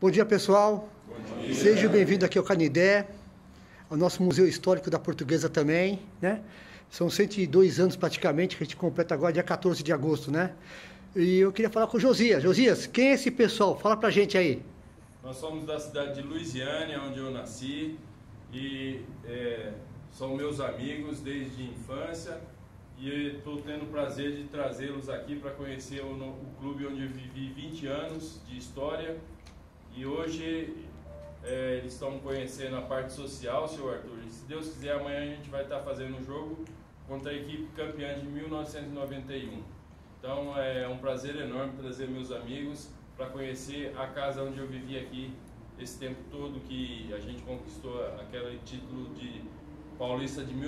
Bom dia, pessoal. Bom dia. Seja bem-vindo aqui ao Canidé, ao nosso Museu Histórico da Portuguesa também, né? São 102 anos praticamente, que a gente completa agora, dia 14 de agosto, né? E eu queria falar com o Josias. Josias, quem é esse pessoal? Fala pra gente aí. Nós somos da cidade de Luisiânia, onde eu nasci, e são meus amigos desde a infância, e estou tendo o prazer de trazê-los aqui para conhecer o clube onde eu vivi 20 anos de história, e hoje eles estão conhecendo a parte social, senhor Arthur, e se Deus quiser amanhã a gente vai estar fazendo um jogo contra a equipe campeã de 1991. Então é um prazer enorme trazer meus amigos para conhecer a casa onde eu vivi aqui esse tempo todo, que a gente conquistou aquele título de paulista de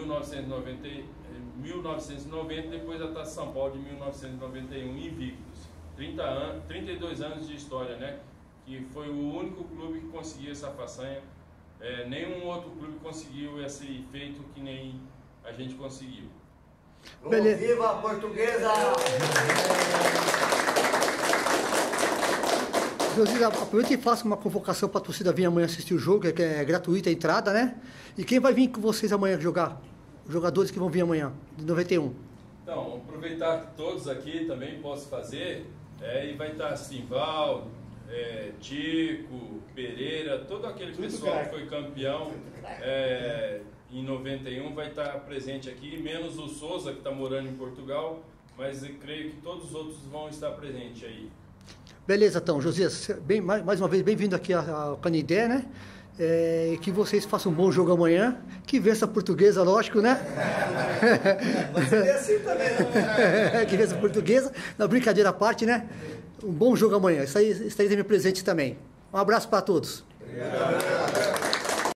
1990, depois a Taça São Paulo de 1991, invictos. 32 anos de história, né? Que foi o único clube que conseguiu essa façanha. Nenhum outro clube conseguiu esse feito que nem a gente conseguiu. Beleza. Viva a Portuguesa! Josias, aproveita e faça uma convocação para a torcida vir amanhã assistir o jogo, que é gratuita a entrada, né? E quem vai vir com vocês amanhã jogar? Os jogadores que vão vir amanhã, de 91. Então, aproveitar que todos aqui também possam fazer, e vai estar Simval, Tico, Pereira, todo aquele pessoal que foi campeão em 91 vai estar presente aqui, menos o Souza, que está morando em Portugal, mas eu creio que todos os outros vão estar presentes aí. Beleza, então, Josias, mais uma vez, bem-vindo aqui ao Canidé, né? Que vocês façam um bom jogo amanhã, que vença a Portuguesa, lógico, né? Mas seria assim também, né? Que vença a Portuguesa, na brincadeira à parte, né? Um bom jogo amanhã, isso aí estarei presente também. Um abraço para todos. Obrigado.